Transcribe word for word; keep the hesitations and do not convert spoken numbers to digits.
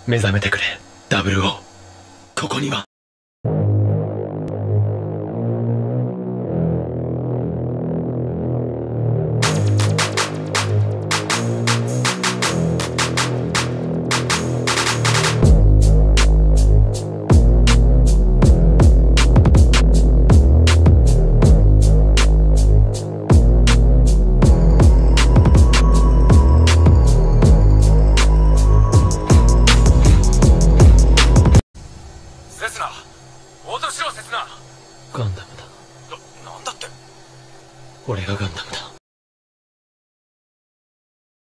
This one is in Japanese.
目覚めてくれ、ダブルオー。ここには。 セスナ、応答しろセスナ。 ガンダムだ。 な、なんだって。 俺がガンダム。